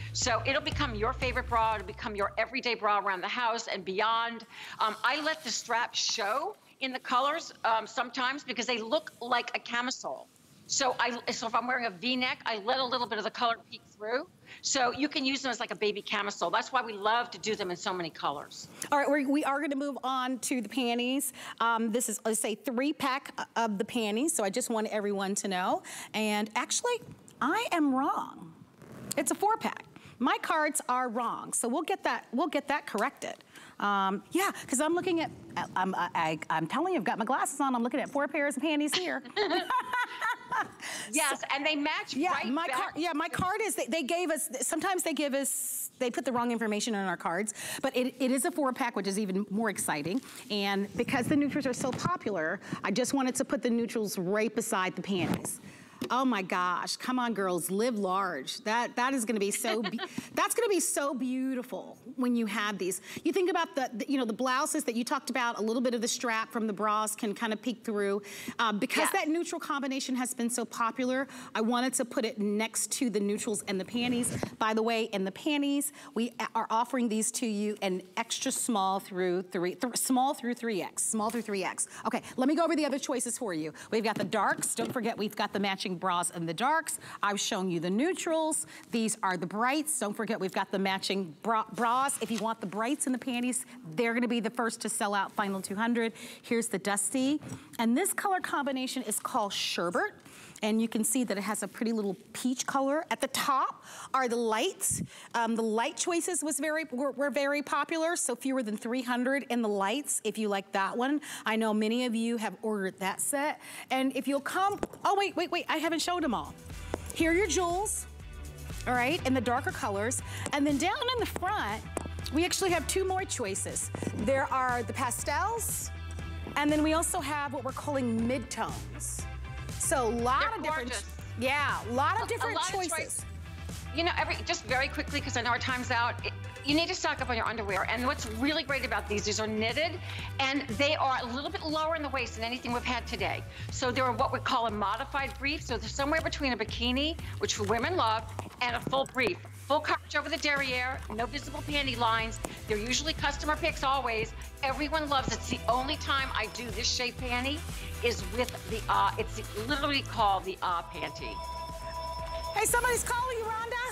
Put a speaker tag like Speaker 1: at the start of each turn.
Speaker 1: So it'll become your favorite bra, it'll become your everyday bra around the house and beyond. I let the strap show in the colors sometimes because they look like a camisole. So if I'm wearing a V-neck, I let a little bit of the color peek through. So you can use them as like a baby camisole. That's why we love to do them in so many colors.
Speaker 2: All right, we are gonna move on to the panties. This is, let's say, 3-pack of the panties. So I just want everyone to know. And actually, I am wrong. It's a 4-pack. My cards are wrong, so we'll get that corrected. Yeah, because I'm looking at, I'm telling you, I've got my glasses on. I'm looking at 4 pairs of panties here.
Speaker 1: Yes, and they match right back.
Speaker 2: My card is, they gave us, sometimes they give us, they put the wrong information on our cards, but it is a 4-pack, which is even more exciting. And because the neutrals are so popular, I just wanted to put the neutrals right beside the panties. Oh my gosh, come on girls, live large. That is gonna be so, that's gonna be so beautiful when you have these. You think about the blouses that you talked about, a little bit of the strap from the bras can kind of peek through. Because that neutral combination has been so popular, I wanted to put it next to the neutrals and the panties. By the way, in the panties, we are offering these to you in extra small through 3X. Okay, let me go over the other choices for you. We've got the darks, don't forget we've got the matching bras and the darks. I've shown you the neutrals. These are the brights. Don't forget we've got the matching bras. If you want the brights in the panties, they're gonna be the first to sell out, final 200. Here's the dusty. And this color combination is called Sherbet. And you can see that it has a pretty little peach color. At the top are the lights. The light choices were very popular, so fewer than 300 in the lights, if you like that one. I know many of you have ordered that set. And if you'll come, oh wait, I haven't showed them all. Here are your jewels, all right, in the darker colors. And then down in the front, we actually have 2 more choices. There are the pastels, and then we also have what we're calling mid-tones. So a lot of different choices.
Speaker 1: You know, just very quickly, because I know our time's out, you need to stock up on your underwear. And what's really great about these are knitted, and they are a little bit lower in the waist than anything we've had today. So they're what we call a modified brief. So they're somewhere between a bikini, which women love, and a full brief. Full coverage over the derriere, no visible panty lines. They're usually customer picks always. Everyone loves it. It's the only time I do this shape panty is with the it's literally called the panty.
Speaker 2: Hey, somebody's calling you, Rhonda.